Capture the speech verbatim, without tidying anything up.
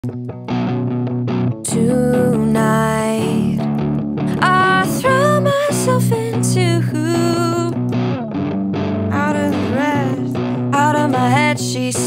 Tonight I throw myself into out of the rest, out of my head. She